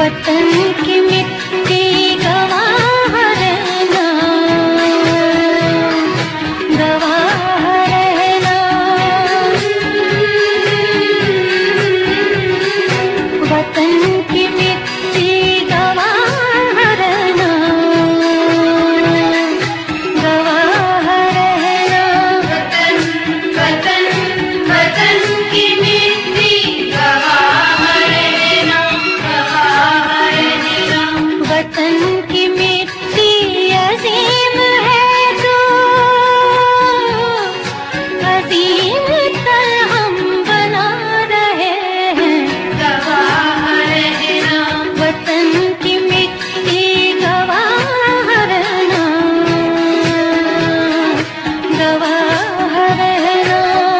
वतन की मिट्टी गवाह रहना, गवाह रहना। वतन की मिट्टी गवाह रहना, गवाह रहना। वतन वतन वतन की मिट्टी गवाह रहना, गवाह रहना। वतन की मिट्टी अजीम है तो अजीम तर हम बना रहे हैं, गवाह रहना। वतन की मिट्टी गवाह रहना, गवाह रहना।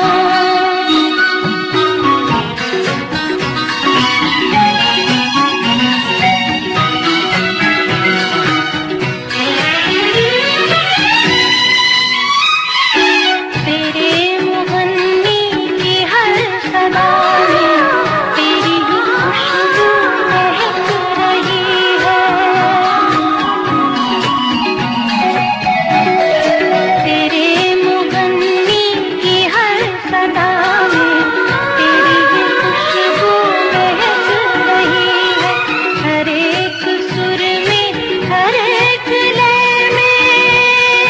तेरे मुगन्नी की हर सदा में तेरी ही खुशबू महक रही है। तेरे मुगन्नी की हर सदा में तेरी ही खुशबू महक रही है। हर एक सुर में हर एक लय में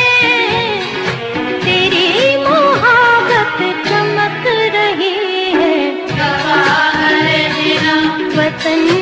तेरी मोहब्बत चमक रही है, गवाह रहना। वतन